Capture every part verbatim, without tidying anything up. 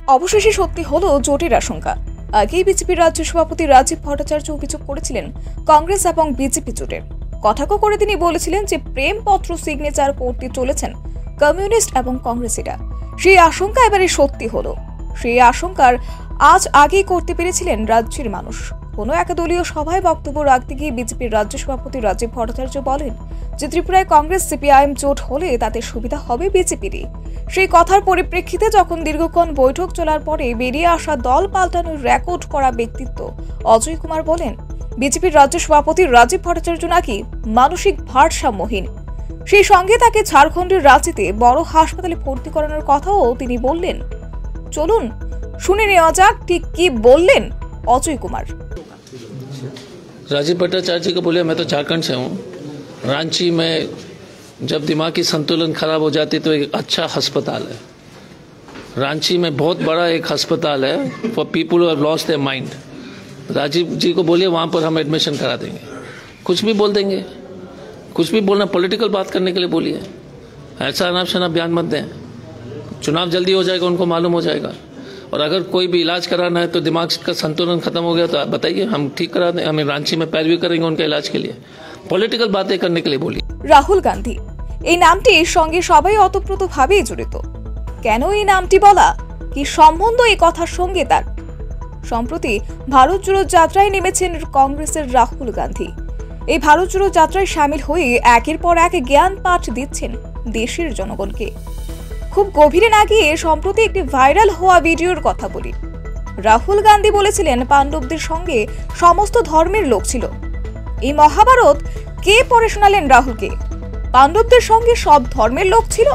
অবশেষে সত্যি হলো জোটের আশঙ্কা। আগেই বিজেপির রাজ্য সভাপতি রাজীব ভট্টাচার্য অভিযোগ করেছিলেন কংগ্রেস এবং বিজেপি জোটের। কটাক্ষ করে তিনি বলেছিলেন যে প্রেমপত্র সিগনেচার করতে চলেছেন কমিউনিস্ট এবং কংগ্রেসীরা। সেই আশঙ্কা এবারে সত্যি হলো। সেই আশঙ্কার আজ আগেই করতে পেরেছিলেন রাজ্যের মানুষ। কোনো একদলীয় সভায় বক্তব্য রাখতে গিয়ে বিজেপির রাজ্য সভাপতি রাজীব ভট্টাচার্য বলেন যে ত্রিপুরায় কংগ্রেস সিপিআইএম জোট হলে তাতে সুবিধা হবে বিজেপিরই। সেই কথার পরিপ্রেক্ষিতে যখন দীর্ঘক্ষণ বৈঠক চলার পরে বেরিয়ে আসা দল পাল্টানোর রেকর্ড করা ব্যক্তিত্ব অজয় কুমার বলেন বিজেপির রাজ্য সভাপতি রাজীব ভট্টাচার্য নাকি মানসিক ভারসাম্যহীন। সেই সঙ্গে তাকে ঝাড়খণ্ডের রাঁচিতে বড় হাসপাতালে ভর্তি করানোর কথাও তিনি বললেন। চলুন শুনে নেওয়া যাক ঠিক কি বললেন অজয় কুমার। राजीव भट्टाचार्य जी को बोले मैं तो झारखंड से हूँ। रांची में जब दिमागी संतुलन खराब हो जाती तो एक अच्छा अस्पताल है। रांची में बहुत बड़ा एक अस्पताल है for people who have lost their mind. Rajiv ji को बोलिए वहाँ पर हम एडमिशन करा देंगे। कुछ भी बोल देंगे, कुछ भी बोलना, पॉलिटिकल बात करने के लिए बोलिए। ऐसा अनाप शनाप बयान मत दें। चुनाव जल्दी हो जाएगा, उनको मालूम हो जाएगा। और अगर कोई भी इलाज कराना है तो दिमाग का संतुलन खत्म हो गया तो आप बताइए, हम ठीक करा दें। हमें रांची में पैरवी करेंगे उनके इलाज के लिए। पॉलिटिकल बातें करने के लिए बोलिए। রাহুল গান্ধী এই নামটির সঙ্গে সবাই অতপ্রতভাবেই জড়িত। কেন এই নামটি বলা, কি সম্বন্ধ এই কথার সঙ্গে তার? সম্প্রতি ভারত জোড়ো যাত্রায় নেমেছেন কংগ্রেসের রাহুল গান্ধী। এই ভারত জোড়ো যাত্রায় সামিল হয়ে একের পর এক জ্ঞান পাঠ দিচ্ছেন দেশের জনগণকে। খুব গভীরে না গিয়ে সম্প্রতি একটি ভাইরাল হওয়া ভিডিওর কথা বলি। রাহুল গান্ধী বলেছিলেন পাণ্ডবদের সঙ্গে সমস্ত ধর্মের লোক ছিল। এই মহাভারত কে পড়ে শোনালেন রাহুলকে? पांडवों संगे सब धर्मेर लोक छिलो।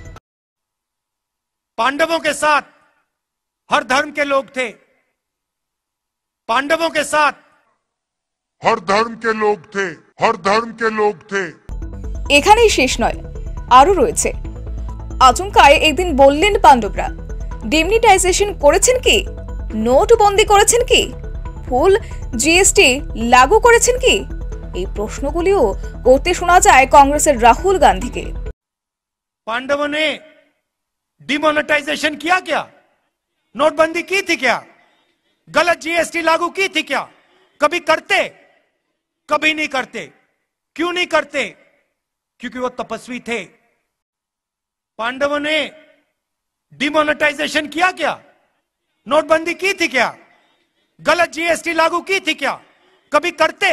पांडवों के साथ हर धर्म के लोग थे। पांडवों के साथ हर धर्म के लोग थे। हर धर्म के लोग थे। एखानेई शेष नय, आरो रयेछे। आचमकाय एकदिन बोललेन पांडवरा डिमनिटाइजेशन करेछेन कि, नोटबंदी करेछेन कि, फुल जीएसटी लागू करेछेन कि? এই প্রশ্নগুলিও করতে শোনা যায় কংগ্রেসের রাহুল গান্ধীকে। पांडवों ने डिमोनेटाइजेशन किया क्या? नोटबंदी की थी क्या? गलत जीएसटी लागू की थी क्या? कभी करते? कभी नहीं करते। क्यों नहीं करते? क्योंकि वो तपस्वी थे। पांडवों ने डिमोनेटाइजेशन किया क्या? नोटबंदी की थी क्या? गलत जीएसटी लागू की थी क्या? कभी करते?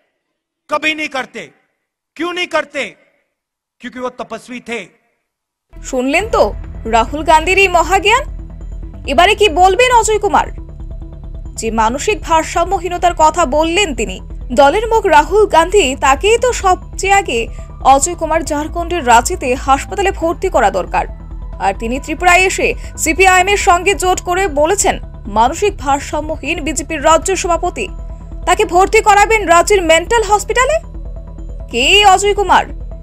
कभी नहीं करते। क्यों नहीं करते? क्योंकि वो तपस्वी थे। শুনলেন তো রাহুল গান্ধীর এই মহাজ্ঞান। এবারে কি বলবেন অজয় কুমার? যে মানসিক ভারসাম্যহীনতার কথা বললেন তিনি, দলের মুখ রাহুল গান্ধী, তাকেই তো সবচেয়ে আগে অজয় কুমার ঝাড়খণ্ডের রাঁচিতে হাসপাতালে ভর্তি করা দরকার। আর তিনি ত্রিপুরায় এসে সিপিআইএম এর সঙ্গে জোট করে বলেছেন মানসিক ভারসাম্যহীন বিজেপির রাজ্য সভাপতি, তাকে ভর্তি করাবেন রাজ্যের মেন্টাল হসপিটালে। কে অজয় কুমার?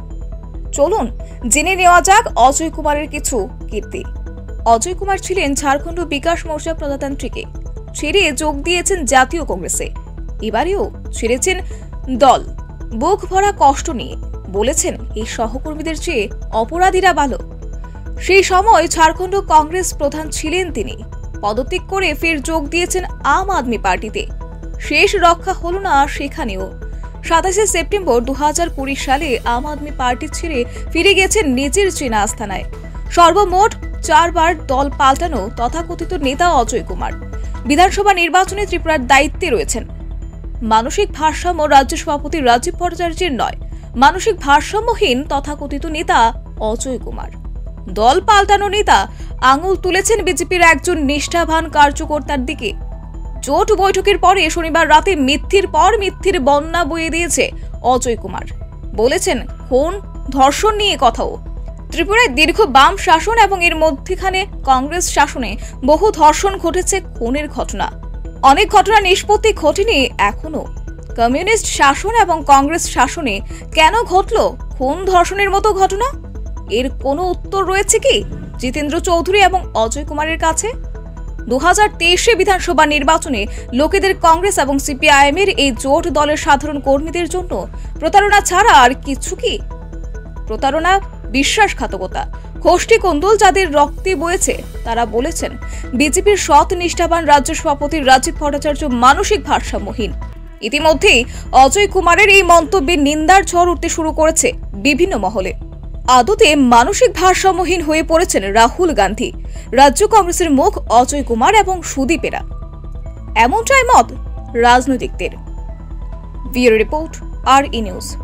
চলুন জেনে নেওয়া যাক অজয় কুমারের কিছু কীর্তি। অজয় কুমার ছিলেন ঝাড়খণ্ড বিকাশ মোর্চা প্রজাতান্ত্রিকে, ছেড়ে যোগ দিয়েছেন জাতীয় কংগ্রেসে। এবারেও ছেড়েছেন দল বুক ভরা কষ্ট নিয়ে। বলেছেন এই সহকর্মীদের চেয়ে অপরাধীরা ভালো। সেই সময় ঝাড়খণ্ড কংগ্রেস প্রধান ছিলেন তিনি। পদত্যাগ করে ফের যোগ দিয়েছেন আম আদমি পার্টিতে। শেষ রক্ষা হলো না সেখানেও। সাতাশে সেপ্টেম্বর দু হাজার কুড়ি সালে আম আদমি পার্টি ছেড়ে ফিরে গেছেন নিজের চেনা আস্থানায়। সর্বমোট চারবার দল পাল্টানো তথাকথিত নেতা অজয় কুমার বিধানসভা নির্বাচনে ত্রিপুরার দায়িত্বে রয়েছেন। মানসিক ভারসাম্য রাজ্য সভাপতি রাজীব ভট্টাচার্যের নয়, মানসিক ভারসাম্যহীন তথাকথিত নেতা অজয় কুমার। দল পাল্টানো নেতা আঙুল তুলেছেন বিজেপির একজন নিষ্ঠাবান কার্যকর্তার দিকে। জোট বৈঠকের পরে শনিবার রাতে মিথ্যের পর মিথ্যের বন্যা বয়ে দিয়েছে অজয় কুমার। বলেছেন খুন ধর্ষণ নিয়ে কথাও। ত্রিপুরায় দীর্ঘ বাম শাসন এবং এর মধ্যখানে কংগ্রেস শাসনে বহু ধর্ষণ ঘটেছে, খুনের ঘটনা। অনেক ঘটনা নিষ্পত্তি ঘটেনি এখনো। কমিউনিস্ট শাসন এবং কংগ্রেস শাসনে কেন ঘটল খুন ধর্ষণের মতো ঘটনা? এর কোনো উত্তর রয়েছে কি জিতেন্দ্র চৌধুরী এবং অজয় কুমারের কাছে? দু হাজার তেইশে বিধানসভা নির্বাচনে লোকেদের কংগ্রেস এবং সিপিআইএম এর এই জোট দলের সাধারণ কর্মীদের জন্য প্রতারণা ছাড়া আর কিছু কি? প্রতারণা বিশ্বাসঘাতকতা। গোষ্ঠী কোন্দল যাদের রক্তে বয়েছে তারা বলেছেন বিজেপির সৎ নিষ্ঠাবান রাজ্য সভাপতি রাজীব ভট্টাচার্য মানসিক ভারসাম্যহীন। ইতিমধ্যেই অজয় কুমারের এই মন্তব্যে নিন্দার ঝড় উঠতে শুরু করেছে বিভিন্ন মহলে। আদতে মানসিক ভারসাম্যহীন হয়ে পড়েছেন রাহুল গান্ধী, রাজ্য কংগ্রেসের মুখ অজয় কুমার এবং সুদীপেরা, এমনটাই মত রাজনৈতিকদের। ব্যুরো রিপোর্ট, আর ই নিউজ।